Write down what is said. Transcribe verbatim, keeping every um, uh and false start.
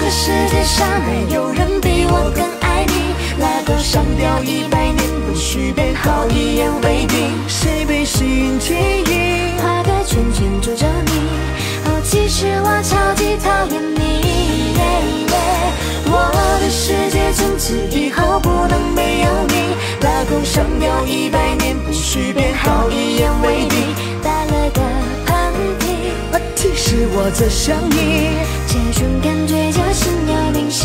的世界上没有人比我更爱你，拉钩上吊一百年，不许变好，一言为定。 谁被谁记忆， 画个圈圈住着你。哦，其实我超级讨厌你。我的世界从此以后不能没有你，拉钩上吊一百年，不许变好，一言为定。打了个喷嚏， 其实我在想你， 这种感觉就心有灵犀。